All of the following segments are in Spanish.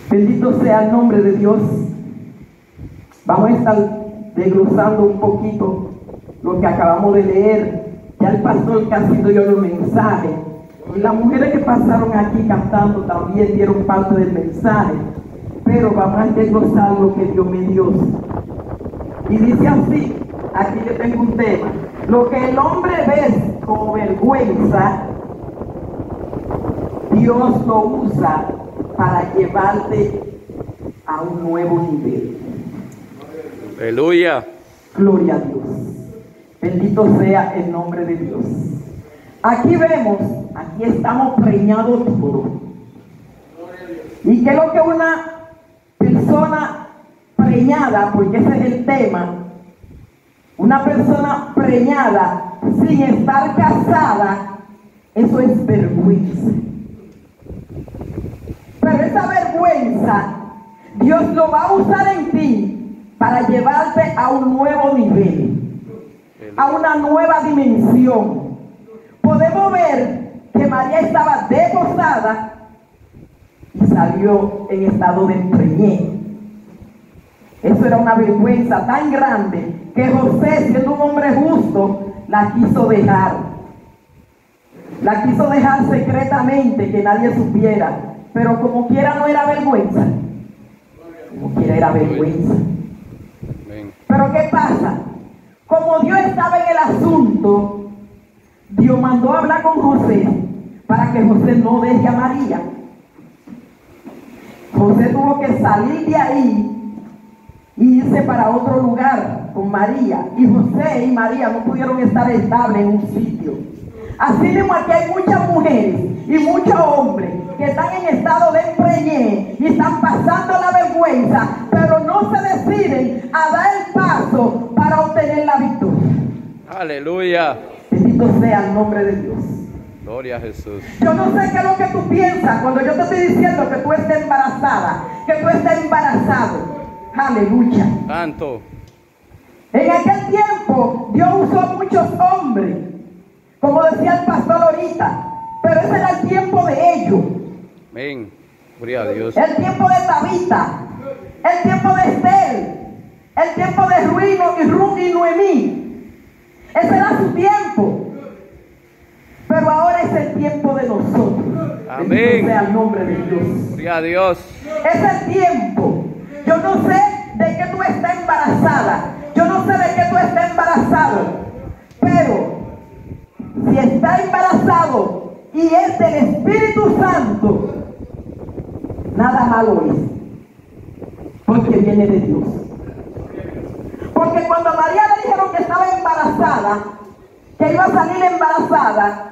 Bendito sea el nombre de Dios. Vamos a estar desglosando un poquito lo que acabamos de leer. Ya el pastor casi dio los mensajes. Y las mujeres que pasaron aquí cantando también dieron parte del mensaje. Pero vamos a desglosar lo que Dios me dio. Y dice así, aquí yo tengo un tema. Lo que el hombre ve como vergüenza, Dios lo usa para llevarte a un nuevo nivel. Aleluya. Gloria a Dios. Bendito sea el nombre de Dios. Aquí vemos, aquí estamos preñados todos. ¿Y qué es lo que una persona preñada, porque ese es el tema, una persona preñada sin estar casada, eso es vergüenza? Pero esa vergüenza, Dios lo va a usar en ti para llevarte a un nuevo nivel, a una nueva dimensión. Podemos ver que María estaba desposada y salió en estado de preñez. Eso era una vergüenza tan grande que José, siendo un hombre justo, la quiso dejar. La quiso dejar secretamente, que nadie supiera. Pero como quiera no era vergüenza. Como quiera era vergüenza. Pero ¿qué pasa? Como Dios estaba en el asunto, Dios mandó a hablar con José para que José no deje a María. José tuvo que salir de ahí y irse para otro lugar con María. Y José y María no pudieron estar estables en un sitio. Así mismo aquí hay muchas mujeres y muchos hombres que están en estado de preñez y están pasando la vergüenza, pero no se deciden a dar el paso para obtener la victoria. Aleluya. Bendito sea el nombre de Dios. Gloria a Jesús. Yo no sé qué es lo que tú piensas cuando yo te estoy diciendo que tú estés embarazada, que tú estés embarazado. Aleluya. Santo. En aquel tiempo Dios usó a muchos hombres, como decía el pastor ahorita, pero ese era el tiempo de ellos. Amén. Gloria a Dios. El tiempo de Tabita, el tiempo de Estel, el tiempo de Ruth y Noemí. Ese era su tiempo. Pero ahora es el tiempo de nosotros. Amén. Bendito sea el nombre de Dios. Gloria a Dios. Es el tiempo. Yo no sé de qué tú estás embarazada. Yo no sé de qué tú estás embarazado. Pero si está embarazado y es del Espíritu Santo, nada malo es, porque viene de Dios. Porque cuando a María le dijeron que estaba embarazada, que iba a salir embarazada,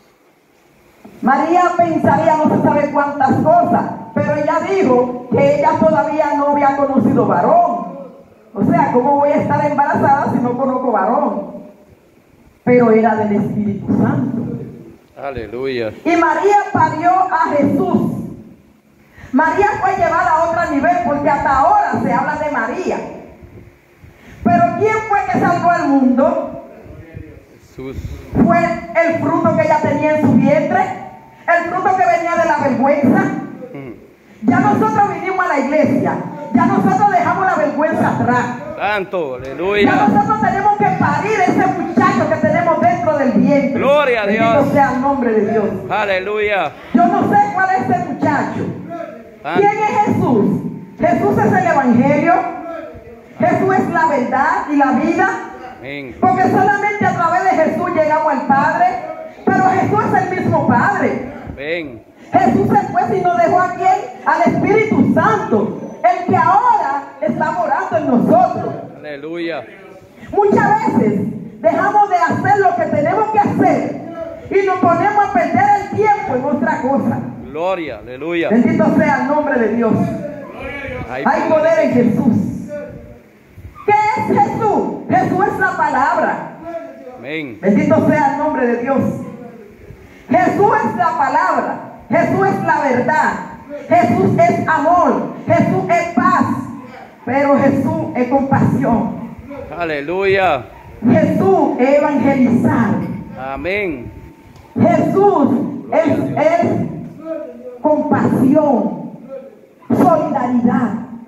María pensaría no se sabe cuántas cosas, pero ella dijo que ella todavía no había conocido varón. O sea, ¿cómo voy a estar embarazada si no conozco varón? Pero era del Espíritu Santo. Aleluya. Y María parió a Jesús. María fue llevada a otro nivel, porque hasta ahora se habla de María. Pero ¿quién fue que salvó al mundo? Jesús. Fue el fruto que ella tenía en su vientre, el fruto que venía de la vergüenza. Ya nosotros vinimos a la iglesia, ya nosotros dejamos la vergüenza atrás. Santo, Ya aleluya. nosotros tenemos que parir ese muchacho que tenemos dentro del vientre. Gloria a Dios. Bendito sea el nombre de Dios. Aleluya. Yo no sé cuál es ese muchacho. Santo. ¿Quién es Jesús? Jesús es el Evangelio. Jesús es la verdad y la vida. Amén. Porque solamente a través de Jesús llegamos al Padre. Pero Jesús es el mismo Padre. Amén. Jesús se fue y nos dejó a quién? Al Espíritu Santo, el que ahora está morando en nosotros. Aleluya. Muchas veces dejamos de hacer lo que tenemos que hacer y nos ponemos a perder el tiempo en otra cosa. Gloria, aleluya. Bendito sea el nombre de Dios. Hay poder en Jesús. ¿Qué es Jesús? Jesús es la palabra. Amén. Bendito sea el nombre de Dios. Jesús es la palabra. Jesús es la verdad. Jesús es amor. Jesús es paz. Pero Jesús es compasión. Aleluya. Jesús es evangelizar. Amén. Jesús es compasión. solidaridad.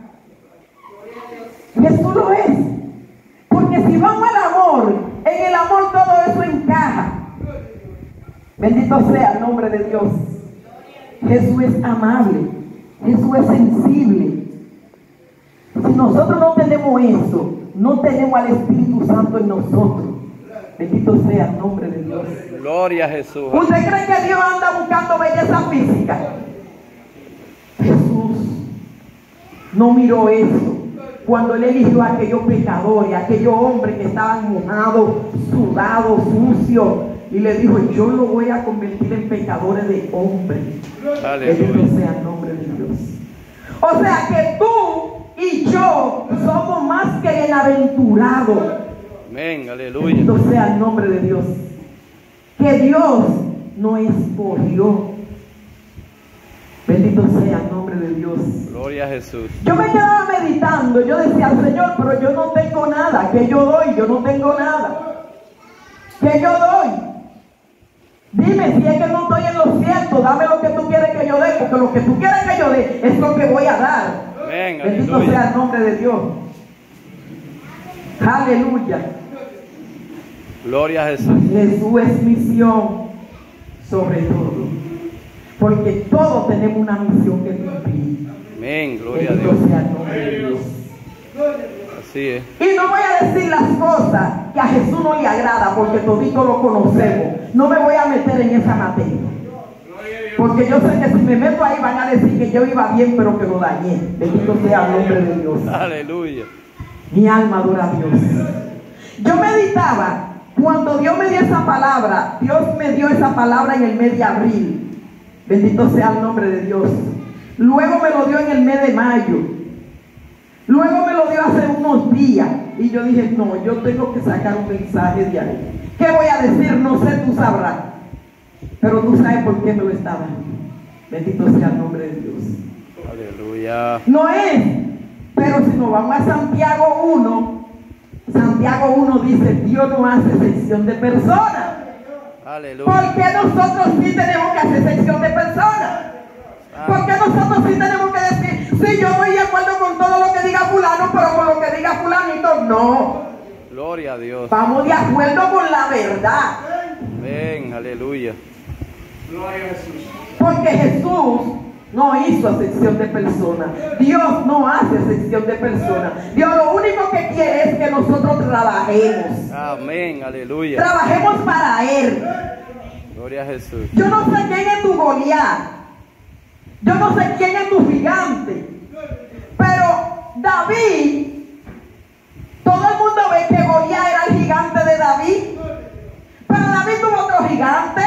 Jesús lo es. Porque si vamos al amor, en el amor todo eso encaja. Bendito sea el nombre de Dios. Jesús es amable. Jesús es sensible. Si nosotros no tenemos eso, no tenemos al Espíritu Santo en nosotros. Bendito sea el nombre de Dios. Gloria a Jesús. ¿Usted cree que Dios anda buscando belleza física? Jesús no miró eso cuando Él eligió a aquellos pecadores, a aquellos hombres que estaban mojados, sudados, sucios, y le dijo: yo lo voy a convertir en pecadores de hombres. Bendito sea el nombre de Dios. O sea que tú y yo somos más que bienaventurados. Amén, aleluya. Bendito sea el nombre de Dios. Que Dios nos escogió. Bendito sea el nombre de Dios. Gloria a Jesús. Yo me quedaba meditando. Yo decía al Señor: pero yo no tengo nada. ¿Qué yo doy? Yo no tengo nada. ¿Qué yo doy? Dime si es que no estoy en lo cierto. Dame lo que tú quieres que yo dé. Porque lo que tú quieres que yo dé es lo que voy a dar. Amén, Bendito aleluya. sea el nombre de Dios. Aleluya. Gloria a Jesús. Jesús es misión sobre todo. Porque todos tenemos una misión que cumplir. Amén, gloria a Bendito Dios. sea el nombre de Dios. Así es. Y no voy a decir las cosas que a Jesús no le agrada, porque todito lo conocemos. No me voy a meter en esa materia. Porque yo sé que si me meto ahí van a decir que yo iba bien, pero que lo dañé. Bendito sea el nombre de Dios. Aleluya. Mi alma adora a Dios. Yo meditaba, cuando Dios me dio esa palabra, Dios me dio esa palabra en el mes de abril. Bendito sea el nombre de Dios. Luego me lo dio en el mes de mayo. Luego me lo dio hace unos días. Y yo dije: no, yo tengo que sacar un mensaje de ahí. ¿Qué voy a decir? No sé, tú sabrás. Pero tú sabes por qué me lo está dando. Bendito sea el nombre de Dios. Aleluya. No es. Pero si nos vamos a Santiago 1, Santiago 1 dice: Dios no hace excepción de personas. Aleluya. ¿Por qué nosotros sí tenemos que hacer excepción de personas? ¿Por qué nosotros sí tenemos que decir: sí, yo estoy de acuerdo con todo lo que diga fulano, pero con lo que diga fulanito no? Gloria a Dios. Vamos de acuerdo con la verdad. Amén, aleluya. Porque Jesús no hizo excepción de personas. Dios no hace excepción de personas. Dios lo único que quiere es que nosotros trabajemos. Amén, aleluya. Trabajemos para Él. Gloria a Jesús. Yo no sé quién es tu Goliat. Yo no sé quién es tu gigante. Pero David, todo el mundo ve que Goliat era el gigante de David. Pero David tuvo otro gigante.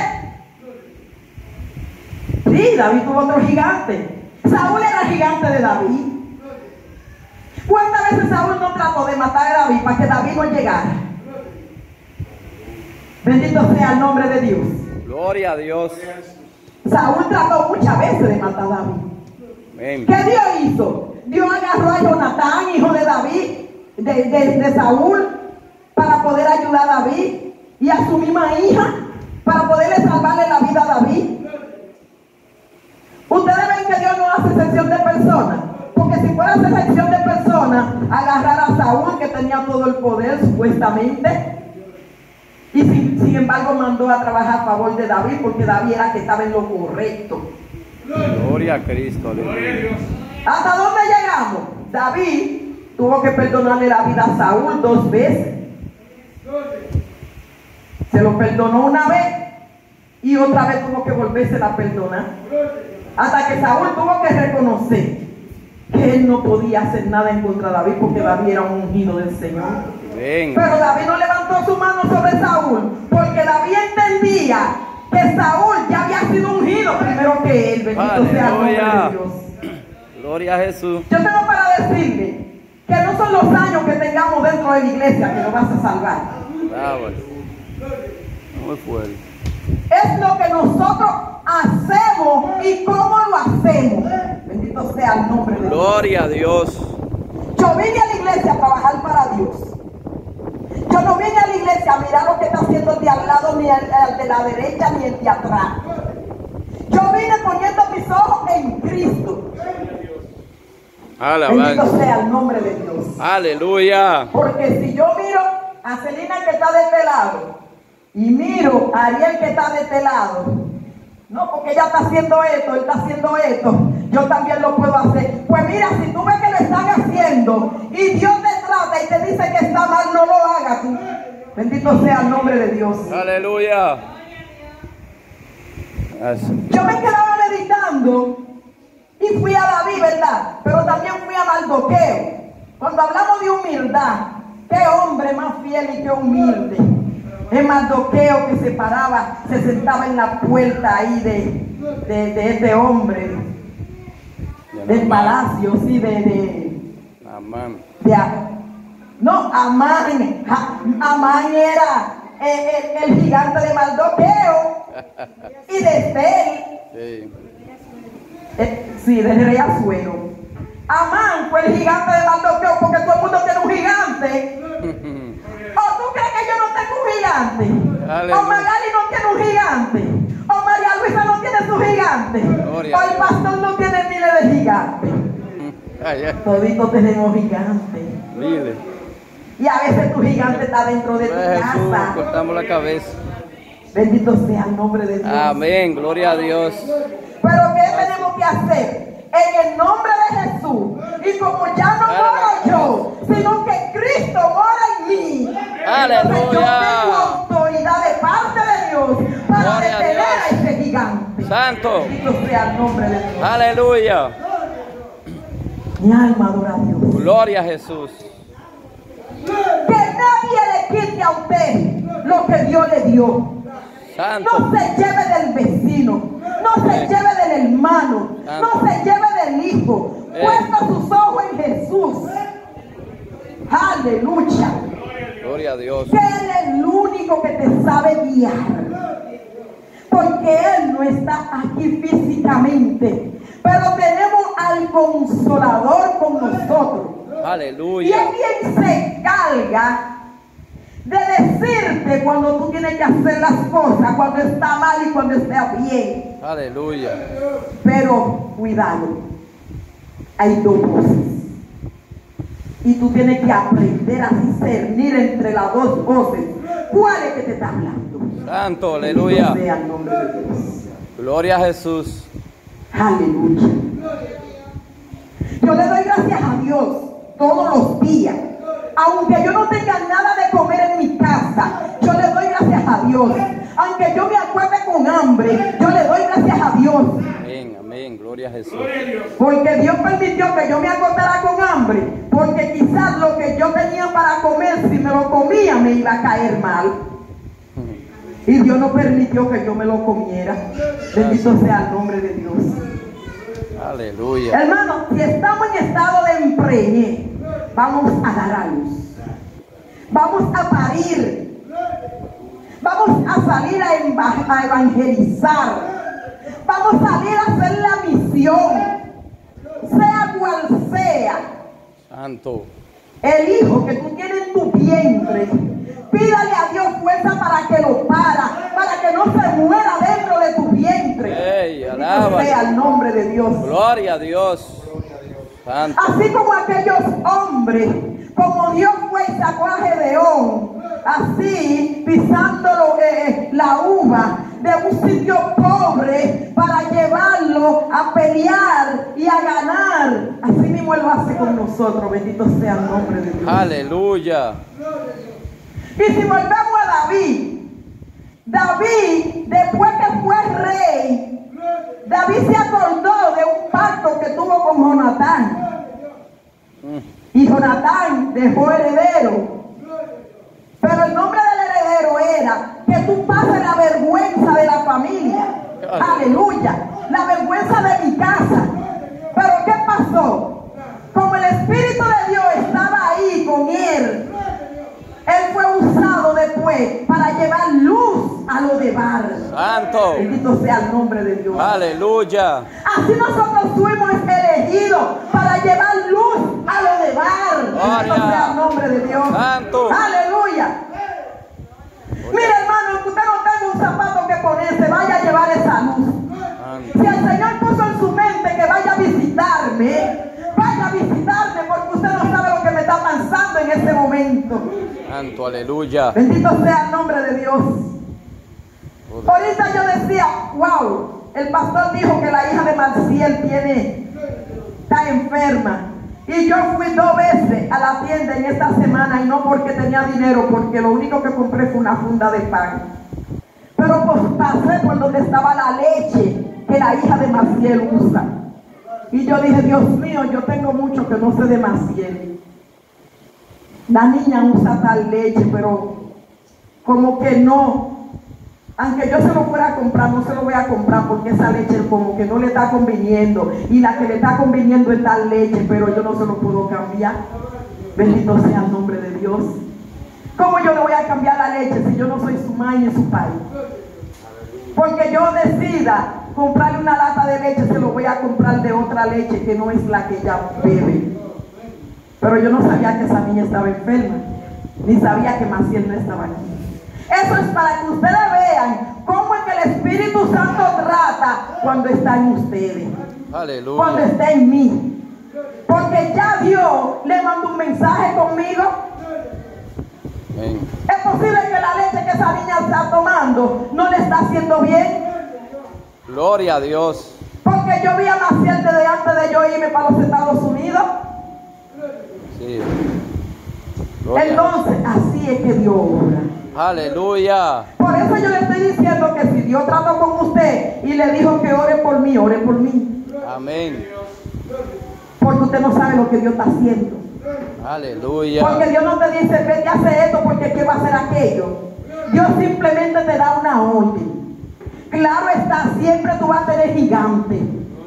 Sí, David tuvo otro gigante. Saúl era el gigante de David. ¿Cuántas veces Saúl no trató de matar a David para que David no llegara? Bendito sea el nombre de Dios. Gloria a Dios. Saúl trató muchas veces de matar a David. Amén. ¿Qué Dios hizo? Dios agarró a Jonatán, hijo de David, de Saúl, para poder ayudar a David, y a su misma hija, para poderle salvarle la vida a David. Ustedes ven que Dios no hace excepción de personas, porque si fuera a hacer excepción de personas, agarrar a Saúl, que tenía todo el poder supuestamente, y sin embargo mandó a trabajar a favor de David, porque David era que estaba en lo correcto. Gloria a Cristo, aleluya. ¿Hasta dónde llegamos? David tuvo que perdonarle la vida a Saúl 2 veces. Se lo perdonó una vez y otra vez tuvo que volvérsela a perdonar. Hasta que Saúl tuvo que reconocer que él no podía hacer nada en contra de David, porque David era un ungido del Señor. Amén. Pero David no levantó su mano sobre Saúl, porque David entendía que Saúl ya había sido ungido primero que él. Bendito sea el nombre de Dios. Gloria a Jesús. Yo tengo para decirle que no son los años que tengamos dentro de la iglesia que nos vas a salvar. Bravo. Muy fuerte. Es lo que nosotros hacemos y cómo lo hacemos. Bendito sea el nombre de Dios. Gloria a Dios. Yo vine a la iglesia a trabajar para Dios. Yo no vine a la iglesia a mirar lo que está haciendo el de al lado, ni el de la derecha, ni el de atrás. Yo vine poniendo mis ojos en Cristo. Bendito Alabanza. sea el nombre de Dios. Aleluya. Porque si yo miro a Celina que está de este lado y miro a Ariel que está de este lado, no, porque ella está haciendo esto, él está haciendo esto, yo también lo puedo hacer. Pues mira, si tú ves que lo están haciendo y Dios te trata y te dice que está mal, no lo hagas tú. Bendito sea el nombre de Dios. Aleluya. Así. Yo me quedaba meditando y fui a David, ¿verdad? Pero también fui a Mardoqueo. Cuando hablamos de humildad, qué hombre más fiel y qué humilde. Es Mardoqueo que se paraba, se sentaba en la puerta ahí de este hombre, del palacio, sí, Amán. no, Amán. Amán era el gigante de Mardoqueo y de Esther. Sí. Sí, del rey Asuero. Amán fue el gigante de Mardoqueo porque todo el mundo tiene un gigante. ¿O tú crees que yo no tengo un gigante? Aleluya. ¿O Magali no tiene un gigante? ¿O María Luisa no tiene su gigante? Gloria ¿O a el Dios. pastor no tiene miles de gigantes? Ay, ay. Toditos tenemos gigantes. Dile. Y a veces tu gigante está dentro de tu Jesús, casa. cortamos la cabeza. Bendito sea el nombre de Dios. Amén. Gloria a Dios. Pero ¿qué tenemos que hacer? En el nombre de Jesús. Y como ya no moro yo, sino que Cristo mora en mí. Aleluya. Entonces yo tengo autoridad de parte de Dios para Gloria a detener Dios. a ese gigante. Santo. Bendito sea el nombre de Dios. Aleluya. Mi alma adora a Dios. Gloria a Jesús. Que nadie le quite a usted lo que Dios le dio. Santo. No se lleve del vecino, no se lleve del hermano, no se lleve del hijo. Puesta sus ojos en Jesús. Aleluya. Gloria a Dios. Que Él es el único que te sabe guiar. Porque Él no está aquí físicamente. Pero tenemos al Consolador con nosotros. Y Aleluya. es quien se encarga de decirte cuando tú tienes que hacer las cosas, cuando está mal y cuando está bien. Aleluya. Pero cuidado, hay dos voces. Y tú tienes que aprender a discernir entre las dos voces. ¿Cuál es que te está hablando? Santo. Aleluya. Bendito sea el nombre de Dios. Gloria a Jesús. Aleluya. Yo le doy gracias a Dios todos los días. Aunque yo no tenga nada de comer en mi casa, yo le doy gracias a Dios. Aunque yo me acuerde con hambre, yo le doy gracias a Dios. Amén. Amén. Gloria a Jesús. Porque Dios permitió que yo me acostara con hambre. Porque quizás lo que yo tenía para comer, si me lo comía, me iba a caer mal. Y Dios no permitió que yo me lo comiera. Bendito sea el nombre de Dios. Aleluya. Hermano, si estamos en estado de empreñe, vamos a dar a luz. Vamos a parir. Vamos a salir a evangelizar. Vamos a salir a hacer la misión. Sea cual sea Santo. el hijo que tú tienes en tu vientre, pídale a Dios fuerza para que lo para que no se muera dentro de tu vientre. Ey, Bendito alaba. sea el nombre de Dios. Gloria a Dios. Santo. Así como aquellos hombres, como Dios fue y sacó a Gedeón, así pisándolo la uva de un sitio pobre para llevarlo a pelear y a ganar. Así mismo Él lo hace con nosotros. Bendito sea el nombre de Dios. Aleluya. Y si volvemos a David, después que fue rey, David se acordó de un pacto que tuvo con Jonatán. Y Jonatán dejó heredero. Pero el nombre del heredero era que tú pases la vergüenza de la familia. Aleluya. La vergüenza de mi casa. Pero ¿qué pasó? Como el Espíritu de Dios estaba ahí con él, él fue usado después para llevar luz a lo de Bar. Santo. Bendito sea el nombre de Dios. Aleluya. Así nosotros fuimos elegidos para llevar luz a lo de Bar. Bendito sea el nombre de Dios. Santo. Aleluya. Mira, hermano, que usted no tenga un zapato que ponerse, vaya a llevar esa luz. Si el Señor puso en su mente que vaya a visitarme, vaya a a visitarme porque usted no sabe lo que me está pasando en ese momento. Santo, aleluya. Bendito sea el nombre de Dios. Ahorita yo decía, wow, el pastor dijo que la hija de Maciel está enferma. Y yo fui 2 veces a la tienda en esta semana y no porque tenía dinero, porque lo único que compré fue una funda de pan. Pero pues pasé por donde estaba la leche que la hija de Maciel usa. Y yo dije, Dios mío, yo tengo mucho que no sé de Maciel. La niña usa tal leche, pero como que no. Aunque yo se lo fuera a comprar, no se lo voy a comprar porque esa leche como que no le está conviniendo. Y la que le está conviniendo es tal leche, pero yo no se lo puedo cambiar. Bendito sea el nombre de Dios. ¿Cómo yo le voy a cambiar la leche si yo no soy su madre ni su padre? Porque yo decida comprarle una lata de leche, se lo voy a comprar de otra leche que no es la que ella bebe. Pero yo no sabía que esa niña estaba enferma, ni sabía que Maciel no estaba aquí. Eso es para que ustedes vean cómo es que el Espíritu Santo trata cuando está en ustedes. Aleluya. Cuando está en mí. Porque ya Dios le manda un mensaje conmigo. Amén. Es posible que la leche que esa niña está tomando no le está haciendo bien. Gloria a Dios. Porque yo vi a Maciel desde antes de yo irme para los Estados Unidos. Sí. Gloria. Entonces, así es que Dios obra. Aleluya. Por eso yo le estoy diciendo que si Dios trató con usted y le dijo que ore por mí, ore por mí. Amén. Porque usted no sabe lo que Dios está haciendo. Aleluya. Porque Dios no te dice, vete a hacer esto porque quiero hacer aquello. Dios simplemente te da una orden. Claro está, siempre tú vas a tener gigante.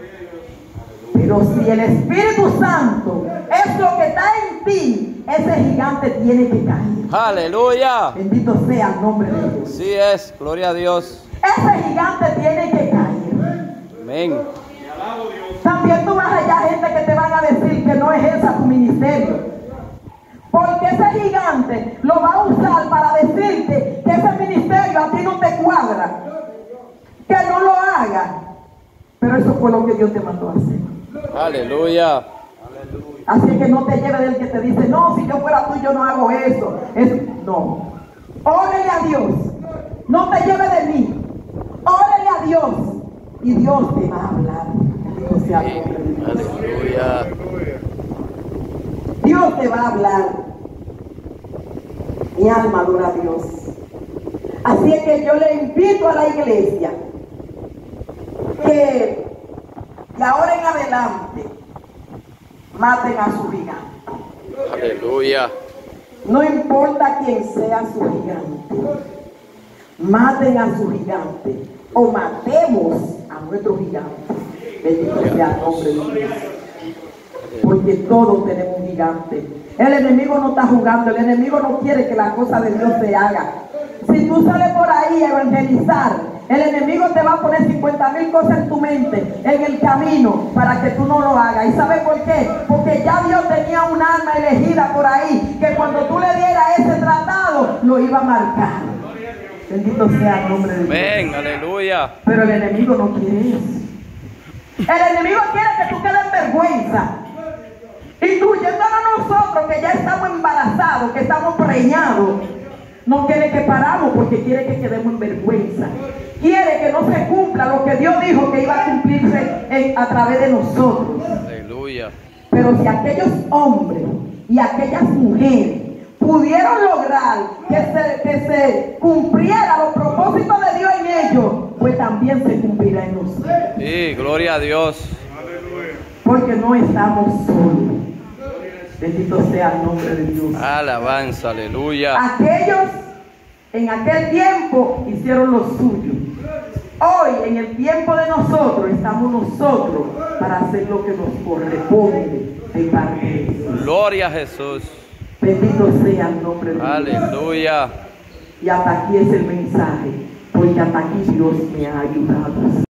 Pero si el Espíritu Santo es lo que está en ti, ese gigante tiene que caer. Aleluya. Bendito sea el nombre de Dios. Sí es. Gloria a Dios. Ese gigante tiene que caer. Amén. También tú vas a hallar gente que te van a decir que no ejerza tu ministerio. Porque ese gigante lo va a usar para decirte que ese ministerio a ti no te cuadra. Que no lo haga. Pero eso fue lo que Dios te mandó a hacer. Aleluya. Así que no te lleves del que te dice, no, si yo fuera tú yo no hago eso. No. Órale a Dios. No te lleves de mí. Órale a Dios. Y Dios te va a hablar. Bendito sea el nombre de Dios. Aleluya. Dios te va a hablar. Mi alma adora a Dios. Así es que yo le invito a la iglesia que de ahora en adelante maten a su gigante. Aleluya. No importa quién sea su gigante. Maten a su gigante. O matemos a nuestro gigante. Bendito sea el nombre de Dios. Porque todos tenemos un gigante. El enemigo no está jugando. El enemigo no quiere que la cosa de Dios se haga. Si tú sales por ahí a evangelizar, el enemigo te va a poner 50,000 cosas en tu mente, en el camino, para que tú no lo hagas. ¿Y sabes por qué? Porque ya Dios tenía un alma elegida por ahí, que cuando tú le dieras ese tratado, lo iba a marcar. Bendito sea el nombre de Dios. Amén. Aleluya. Pero el enemigo no quiere eso. El enemigo quiere que tú quedes en vergüenza. Incluyéndonos a nosotros que ya estamos embarazados, que estamos preñados. No quiere que paramos porque quiere que quedemos en vergüenza. Quiere que no se cumpla lo que Dios dijo que iba a cumplirse a través de nosotros. Aleluya. Pero si aquellos hombres y aquellas mujeres pudieron lograr que se cumpliera los propósitos de Dios en ellos, pues también se cumplirá en nosotros. Sí, gloria a Dios. Porque no estamos solos. Bendito sea el nombre de Dios. Alabanza, aleluya. Aquellos en aquel tiempo hicieron lo suyo. Hoy, en el tiempo de nosotros, estamos nosotros para hacer lo que nos corresponde de parte de Dios. Gloria a Jesús. Bendito sea el nombre de Dios. Aleluya. Y hasta aquí es el mensaje, porque hasta aquí Dios me ha ayudado.